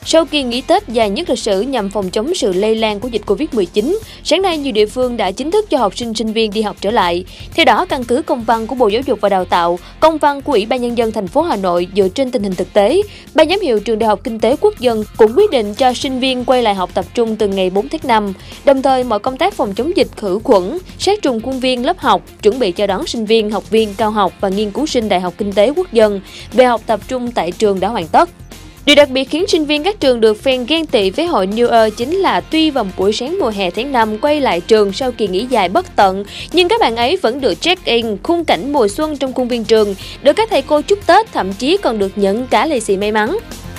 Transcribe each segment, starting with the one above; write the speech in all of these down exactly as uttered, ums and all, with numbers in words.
Sau kỳ nghỉ Tết dài nhất lịch sử nhằm phòng chống sự lây lan của dịch Covid mười chín, sáng nay nhiều địa phương đã chính thức cho học sinh sinh viên đi học trở lại. Theo đó, căn cứ công văn của Bộ Giáo dục và Đào tạo, công văn của Ủy ban Nhân dân thành phố Hà Nội dựa trên tình hình thực tế, Ban giám hiệu Trường Đại học Kinh tế Quốc dân cũng quyết định cho sinh viên quay lại học tập trung từ ngày bốn tháng năm. Đồng thời, mọi công tác phòng chống dịch khử khuẩn, sát trùng khuôn viên lớp học, chuẩn bị chào đón sinh viên, học viên cao học và nghiên cứu sinh Đại học Kinh tế Quốc dân về học tập trung tại trường đã hoàn tất. Điều đặc biệt khiến sinh viên các trường được fan ghen tị với hội New Year chính là tuy vào một buổi sáng mùa hè tháng năm quay lại trường sau kỳ nghỉ dài bất tận, nhưng các bạn ấy vẫn được check-in khung cảnh mùa xuân trong khuôn viên trường, được các thầy cô chúc Tết, thậm chí còn được nhận cả lì xì may mắn.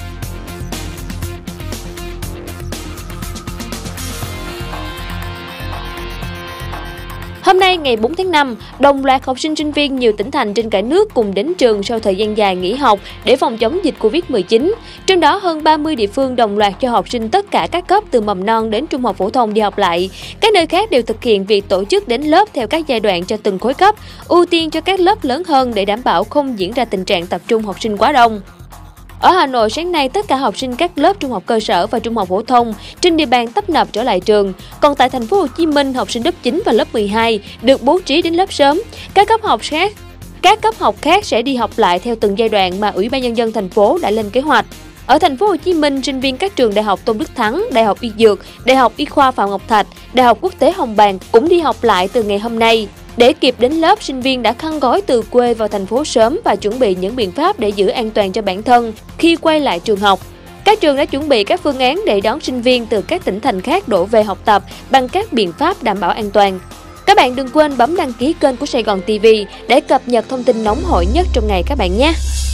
Hôm nay, ngày bốn tháng năm, đồng loạt học sinh sinh viên nhiều tỉnh thành trên cả nước cùng đến trường sau thời gian dài nghỉ học để phòng chống dịch Covid mười chín. Trong đó, hơn ba mươi địa phương đồng loạt cho học sinh tất cả các cấp từ mầm non đến trung học phổ thông đi học lại. Các nơi khác đều thực hiện việc tổ chức đến lớp theo các giai đoạn cho từng khối cấp, ưu tiên cho các lớp lớn hơn để đảm bảo không diễn ra tình trạng tập trung học sinh quá đông. Ở Hà Nội, sáng nay, tất cả học sinh các lớp trung học cơ sở và trung học phổ thông trên địa bàn tấp nập trở lại trường. Còn tại thành phố Hồ Chí Minh, học sinh lớp chín và lớp mười hai được bố trí đến lớp sớm. Các cấp học khác, các cấp học khác sẽ đi học lại theo từng giai đoạn mà Ủy ban Nhân dân thành phố đã lên kế hoạch. Ở thành phố Hồ Chí Minh, sinh viên các trường Đại học Tôn Đức Thắng, Đại học Y Dược, Đại học Y khoa Phạm Ngọc Thạch, Đại học Quốc tế Hồng Bàng cũng đi học lại từ ngày hôm nay. Để kịp đến lớp, sinh viên đã khăn gói từ quê vào thành phố sớm và chuẩn bị những biện pháp để giữ an toàn cho bản thân khi quay lại trường học. Các trường đã chuẩn bị các phương án để đón sinh viên từ các tỉnh thành khác đổ về học tập bằng các biện pháp đảm bảo an toàn. Các bạn đừng quên bấm đăng ký kênh của Sài Gòn ti vi để cập nhật thông tin nóng hổi nhất trong ngày các bạn nhé!